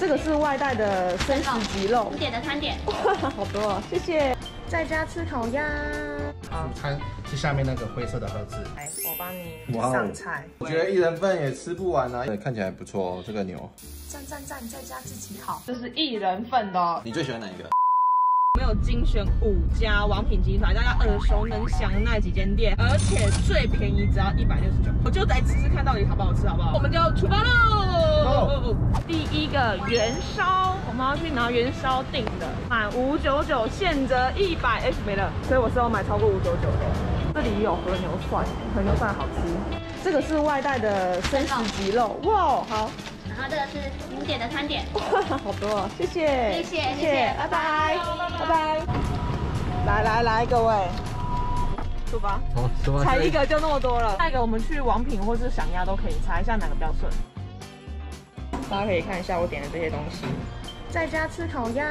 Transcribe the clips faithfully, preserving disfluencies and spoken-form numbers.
这个是外带的生食鸡肉， 你点的餐点， 哇，好多哦，谢谢。在家吃烤鸭。好， 午餐是下面那个灰色的盒子。 来，我帮你哇哦上菜。 我觉得一人份也吃不完啊，看起来不错哦，这个牛。 赞赞赞，在家自己烤。这是一人份的哦。 你最喜欢哪一个？ 我们有精选五家王品集团大家耳熟能详的那几间店，而且最便宜只要一百六十九。我就来吃吃看到底好不好吃，好不好？我们就出发喽！第一个元烧，我们要去拿元烧订的，满五九九现折一百，哎没了，所以我是要买超过五九九的。这里有和牛涮，和牛涮好吃。这个是外带的生食鸡肉，哇，好。 然后这个是您点的餐点， 哇，好多哦，谢谢， 谢谢谢谢， 拜拜，拜拜。来来来，各位，出发。 好，出发。 才一个就那么多了，下一个我们去王品或是享鸭都可以查一下哪个比较顺。大家可以看一下我点的这些东西。在家吃烤鸭。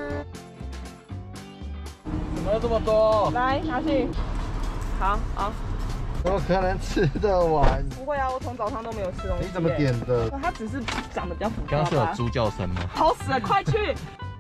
怎么这么多？ 来，拿去。好好。 怎么可能吃得完？ 不会啊，我从早上都没有吃东西。 你怎么点的？ 它只是长得比较浮夸吧。 刚刚是有猪叫声吗？ 好死了，快去！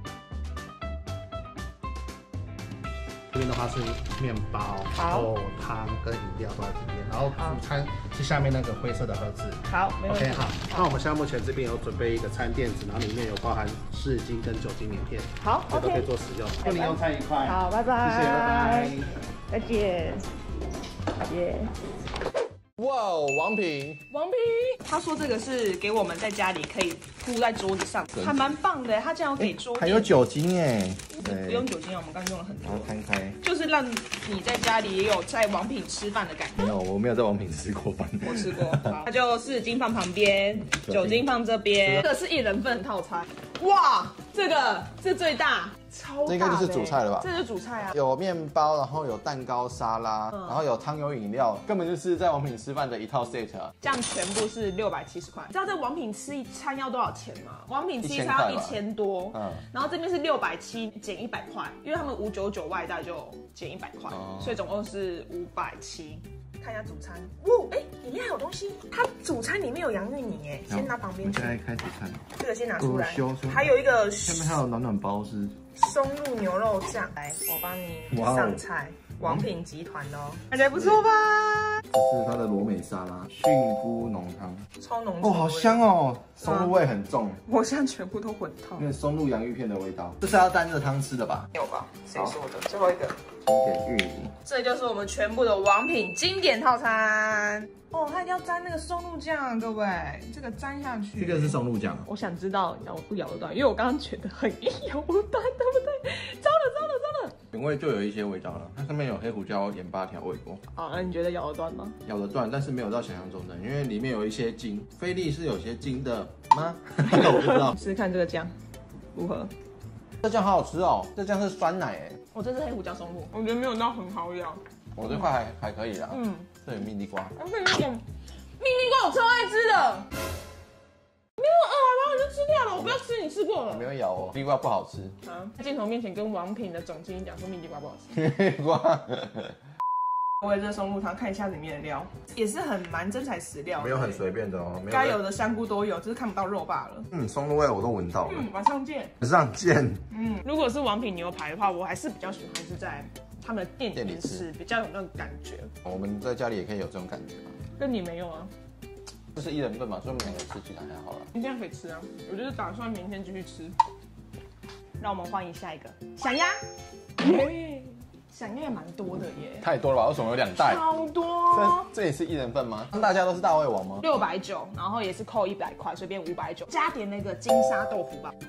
这边的话是面包、肉、汤跟饮料都在这边，然后午餐是下面那个灰色的盒子。 好，没问题。 OK， 好。那我们现在目前这边有准备一个餐垫子，然后里面有包含湿巾跟酒精棉片， 好， 这都可以 OK。 做使用。祝您用餐愉快。 好，拜拜。 谢谢，拜拜。 再见。耶。 哇哦，王品， 王品，他说这个是给我们在家里可以铺在桌子上，还蛮棒的。他竟然要给桌还有酒精哎， 不用酒精啊，我们刚刚用了很多。 然后摊开， 就是让你在家里也有在王品吃饭的感觉。 没有，我没有在王品吃过饭。 我吃过，它就湿巾放旁边，酒精放这边。这个是一人份套餐，哇，这个是最大，超大的。 这应该就是主菜了吧？ 这就是主菜啊， 有面包，然后有蛋糕、沙拉， 嗯、 然后有汤有饮料，根本就是在王品吃饭的一套 set 啊。 这样全部是六百七十块。知道在王品吃一餐要多少钱吗？王品吃一餐要一千多，嗯，然后这边是六百七减一百块，因为他们五九九外带就减一百块，哦、所以总共是五百七。看一下主餐，哇，哎，里面还有东西。它主餐里面有洋芋泥，哎，先拿旁边去。 我们现在开始看， 这个先拿出来。 修修还有一个下面还有暖暖包是松露牛肉酱，来，我帮你上菜。王品集团的哦，感觉不错吧？ 这是它的罗美沙拉，菌菇浓汤， 超浓哦，好香哦，松露味很重。 我现在全部都混汤， 因为松露洋芋片的味道，这是要蘸热汤吃的吧？ 有吧？谁说的？最后一个。 经典芋泥， 这就是我们全部的王品经典套餐哦。它一定要沾那个松露酱，各位，这个沾下去。 这个是松露酱。 我想知道咬不咬得断，因为我刚刚觉得很硬，咬不断，对不对？糟了，糟了，糟了！ 原味就有一些味道了，它上面有黑胡椒、盐巴调味过。 啊，那你觉得咬得断吗？ 咬得断，但是没有到想象中的，因为里面有一些筋。菲力是有些筋的吗？我不知道。 试试看这个酱如何？ 这酱好好吃哦，这酱是酸奶哎。 我这是黑胡椒松露，我觉得没有到很好咬。 我这块还还可以啦。嗯，这有蜜莉瓜。 我跟你讲，蜜莉瓜我超爱吃的。没有啊，然后你就吃掉了，我不要吃，你吃过了。 我没有咬哦，蜜莉瓜不好吃。 啊，在镜头面前跟王品的总经理讲说蜜莉瓜不好吃。 蜜莉瓜。 我也这松露汤，看一下里面的料，也是很蛮真材实料， 没有很随便的哦， 该有的香菇都有，只是看不到肉罢了。 嗯，松露味我都闻到了。 嗯，晚上见。 晚上见。 嗯，如果是王品牛排的话，我还是比较喜欢是在他们的店里面吃，比较有那种感觉。 我们在家里也可以有这种感觉吗？ 跟你没有啊？ 这是一人份嘛，所以我们两个吃起来还好啦。 明天可以吃啊，我就是打算明天继续吃。让我们欢迎下一个响鸭。响鸭也蛮多的耶， 太多了吧？为什么有两袋？ 超多。 这这也是一人份吗？大家都是大胃王吗？ 六百九，然后也是扣一百块，随便五百九，加点那个金沙豆腐吧。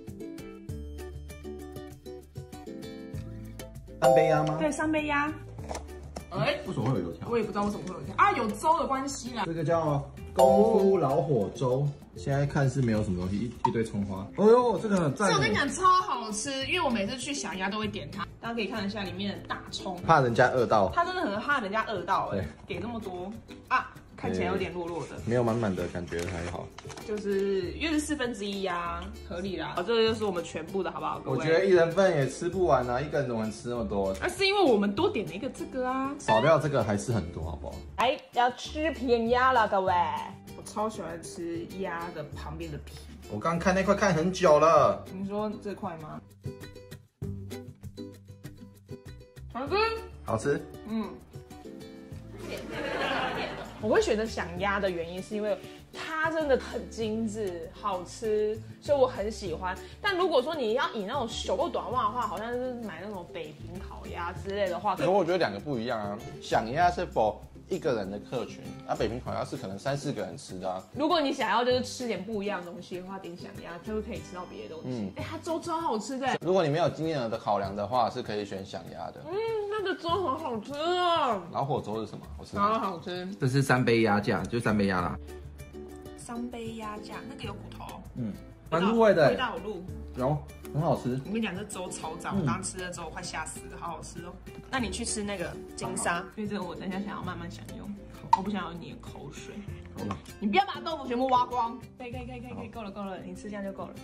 三杯鸭吗？ 对，三杯鸭。哎， 为什么会有油条？ 我也不知道为什么会有油条啊，有粥的关系啦。 这个叫功夫老火粥，现在看是没有什么东西，一一堆葱花。哦呦，这个很赞！ 这我跟你讲超好吃，因为我每次去小鸭都会点它。大家可以看一下里面的大葱， 怕人家饿到。 它真的很怕人家饿到哎，给这么多啊，看起来有点弱弱的， 没有满满的感觉还好。 就是因为是四分之一呀，合理啦。好，这个就是我们全部的好不好？各位， 我觉得一人份也吃不完啊，一个人怎么能吃那么多？ 那是因为我们多点了一个这个啊， 少掉这个还是很多，好不好？ 哎，要吃片鸭了，各位。我超喜欢吃鸭的旁边的皮， 我刚看那块看很久了。 你说这块吗？好吃， 好吃。 嗯。我会选择想鸭的原因是因为它真的很精致，好吃，所以我很喜欢。但如果说你要以那种手够短袜的话，好像是买那种北平烤鸭之类的话， 可我觉得两个不一样啊。想鸭是否一个人的客群，啊，北平烤鸭是可能三四个人吃的啊。 如果你想要就是吃点不一样的东西的话，点想鸭就可以吃到别的东西。哎、嗯，它粥超好吃的。 如果你没有经验的考量的话，是可以选想鸭的。 嗯，那个粥很好吃啊。 老火粥是什么？我吃。 超好吃。 这是三杯鸭架，就三杯鸭啦。 三杯鸭架，那个有骨头。 嗯，蛮入味的。 味道有入。 有，很好吃。 我跟你讲，这粥超赞，我刚吃的粥快吓死了，好好吃哦。那你去吃那个金沙，因为这个我等一下想要慢慢享用，我不想要你的口水。 好了， 你不要把豆腐全部挖光。可以可以可以可以可以，够了够了，你吃这样就够了。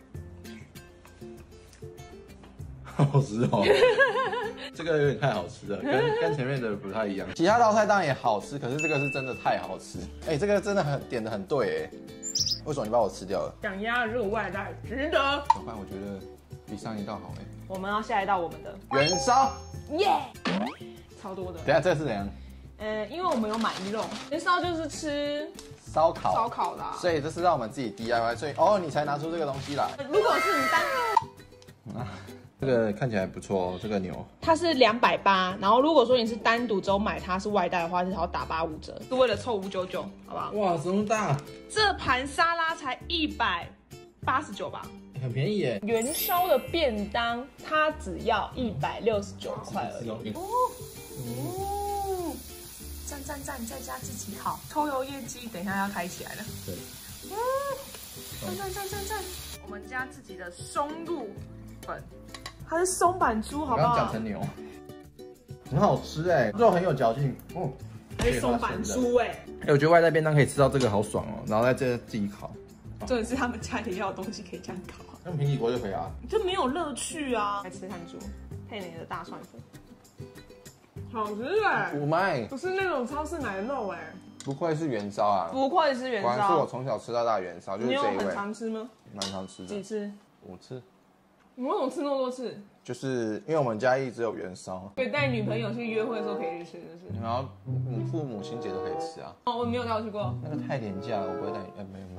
好吃哦，这个有点太好吃了，跟跟前面的不太一样。其他道菜当然也好吃，可是这个是真的太好吃。哎、欸，这个真的很点的很对哎，为什么你把我吃掉了？ 想鸭的这个外带值得。 老板，我觉得比上一道好哎。 我们要下一道我们的元烧， 耶，超多的。 等一下这是怎样？ 呃，因为我们有买肉，元烧就是吃烧烤， 烧烤的、啊， 所以这是让我们自己 D I Y， 所以哦，你才拿出这个东西来。 如果是你单。 啊，这个看起来不错哦，这个牛它是两百八，然后如果说你是单独只有买它是外带的话，至少要打八五折，是为了凑五九九，好不好？ 哇，这么大， 这盘沙拉才一百八十九吧， 很便宜耶。 元宵的便当它只要一百六十九块而已。哦哦，赞赞赞，在家自己好，抽油烟机等一下要开起来了。 对， 嗯，赞赞赞赞赞，我们家自己的松露粉。它是松板猪，好不好？ 刚讲成牛，很好吃哎，肉很有嚼劲。哦， 它是松板猪哎。 哎，我觉得外带便当可以吃到这个好爽哦，然后在这自己烤。 重点是他们家里要的东西可以这样烤， 用平底锅就可以啊， 就没有乐趣啊。来吃炭猪，配你的大蒜粉，好吃哎。 五麦， 不是那种超市买的肉哎。 不愧是元宵啊， 不愧是元宵， 果然是我从小吃到大的元宵，就是这一味。 你有很常吃吗？ 蛮常吃的。 几次？ 五次。 你为什么吃那么多次？ 就是因为我们家一直有元宵， 所以带女朋友去约会的时候可以去吃，就是。 然后母父母亲节都可以吃啊。 哦，我没有带我去过。 那个太廉价了，我不会带你。哎，没有没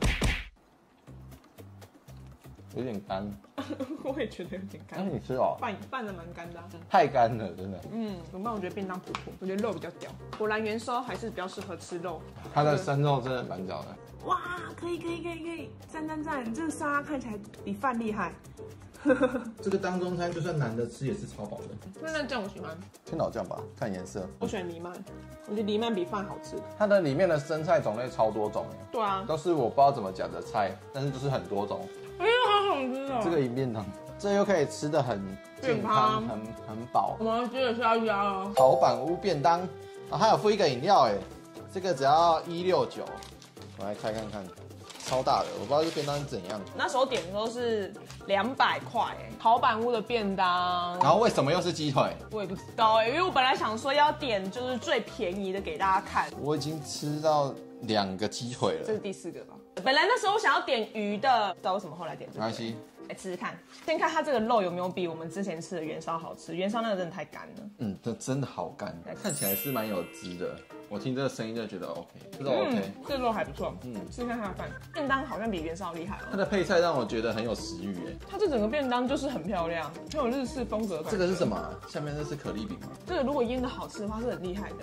有，有点干。 我也觉得有点干。 但是你吃哦， 拌拌的蛮干的、啊。 太干了，真的。 嗯，怎么办？我觉得便当普普，我觉得肉比较屌。果然元宵还是比较适合吃肉。 它的生肉真的蛮屌的。 哇，可以可以可以可以，赞赞赞！这个沙拉看起来比饭厉害。 这个当中餐就算难的吃也是超饱的。 那那酱我喜欢， 青岛酱吧，看颜色。 我选藜麦，我觉得藜麦比饭好吃。 它的里面的生菜种类超多种哎。 对啊， 都是我不知道怎么讲的菜，但是就是很多种。 哎呀，好好吃哦！ 这个银便当，这又可以吃的很健康，很很饱。 我们接着下一家了， 陶板屋便当啊，还有附一个饮料哎，这个只要一六九，我来开看看。超大的，我不知道这便当是怎样。 那时候点的时候是两百块，哎，陶板屋的便当。 然后为什么又是鸡腿？ 我也不知道哎，因为我本来想说要点就是最便宜的给大家看。 我已经吃到两个鸡腿了， 这是第四个吧？本来那时候想要点鱼的，不知道为什么后来点这个。 没关系， 来吃吃看，先看它这个肉有没有比我们之前吃的元烧好吃。元烧那个真的太干了。 嗯，这真的好干，看起来是蛮有汁的。我听这个声音就觉得 OK， 这个 OK，、嗯、 这肉还不错。嗯，试试看它的饭，便当好像比元烧厉害哦。 它的配菜让我觉得很有食欲哎。 它这整个便当就是很漂亮，很有日式风格感。 这个是什么、啊？下面这是可丽饼吗？ 这个如果腌的好吃的话是很厉害的。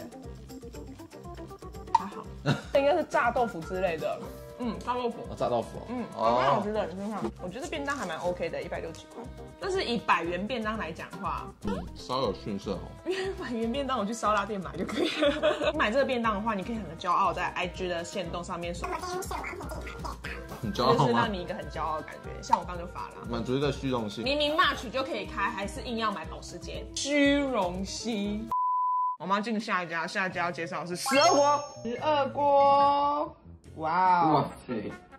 还好，这应该是炸豆腐之类的。嗯，炸豆腐。 哦，炸豆腐、哦。 嗯，还蛮好吃的，你看看。我觉得便当还蛮 OK 的，一百六十几块。但是以百元便当来讲的话， 嗯，稍有逊色哦。 因为百元便当我去烧腊店买就可以了。你买这个便当的话，你可以很骄傲在 I G 的限动上面说， 很骄傲吗？ 就是让你一个很骄傲的感觉。像我刚就发了， 满足一个虚荣心。 明明 March 就可以开，还是硬要买保时捷，虚荣心。我们要进下一家，下一家要介绍的是十二锅，十二锅。哇哦！ 哇塞，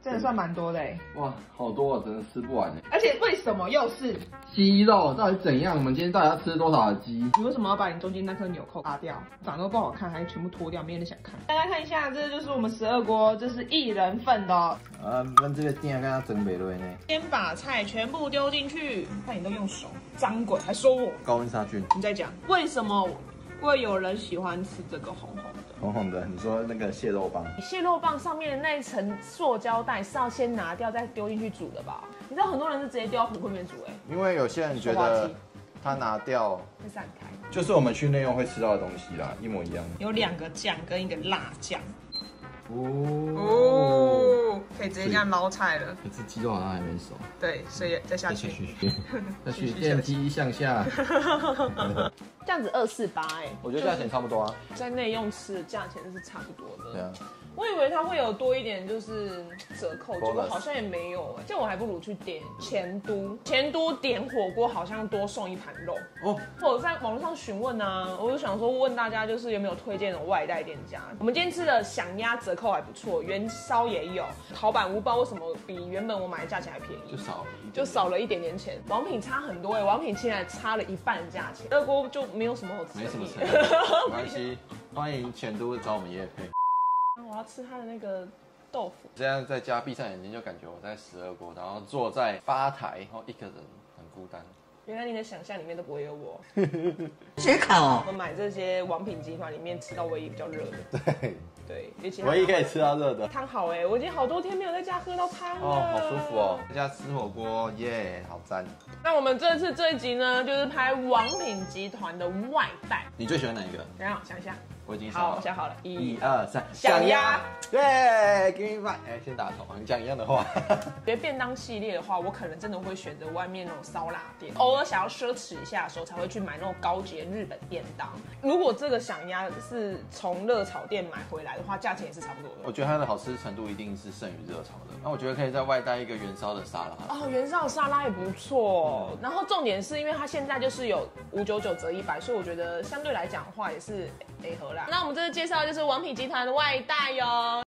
真的算蛮多的哎。 哇，好多，真的吃不完哎。 而且为什么又是鸡肉？到底怎样？我们今天到底要吃多少的鸡？ 你为什么要把你中间那颗纽扣拔掉？长得不好看，还是全部脱掉？没有人想看。大家看一下，这就是我们十二锅，这是一人份的哦。 啊，咱这个店跟他整北瑞呢。 先把菜全部丢进去，看你都用手，脏鬼还说我高温杀菌。 你再讲，为什么会有人喜欢吃这个红红的？ 红红的，你说那个蟹肉棒？ 蟹肉棒上面的那一层塑胶袋是要先拿掉再丢进去煮的吧？你知道很多人是直接丢到火锅里面煮哎、 因为有些人觉得它拿掉会散开。 就是我们去内用会吃到的东西啦，一模一样。 有两个酱跟一个辣酱。 哦哦，可以直接这样捞菜了。 可是鸡肉好像还没熟。 对，所以再下去。 再去电梯向下。 这样子二四八哎， 我觉得价钱差不多啊。 在内用吃的价钱是差不多的。 对啊。 我以为它会有多一点就是折扣，结果好像也没有哎，这样我还不如去点前都，前都点火锅好像多送一盘肉哦。或者在网络上询问啊，我就想说问大家就是有没有推荐的外带店家。我们今天吃的响鸭折扣还不错，元宵也有，陶板屋不知道为什么比原本我买的价钱还便宜， 就少就少了一点点钱。王品差很多哎，王品现在差了一半的价钱，二锅就没有什么好吃的， 没什么诚意，没关系，欢迎前都找我们业配。 我要吃它的那个豆腐。 这样在家闭上眼睛，就感觉我在十二锅，然后坐在吧台，然后一个人很孤单。 原来你的想象里面都不会有我。 写考哦。 我们买这些王品集团里面吃到唯一比较热的。 对对，尤其唯一可以吃到热的汤好哎，我已经好多天没有在家喝到汤了。 哦，好舒服哦，在家吃火锅耶，好赞。 那我们这次这一集呢，就是拍王品集团的外带。 你最喜欢哪一个？ 等一下想一下。 我已经想好， 好我想好了，一、 一二三， 响鸭， 对 ，give me five，哎，先打头，你讲一样的话。 觉得便当系列的话，我可能真的会选择外面那种烧腊店，偶尔想要奢侈一下的时候，才会去买那种高级的日本便当。如果这个响鸭是从热炒店买回来的话，价钱也是差不多的。 我觉得它的好吃程度一定是胜于热炒的。那我觉得可以在外带一个元烧的沙拉。 哦，元烧的沙拉也不错。嗯、然后重点是因为它现在就是有五九九折一百，所以我觉得相对来讲的话也是 A 合啦。那我们这次介绍的就是王品集团的外带哟。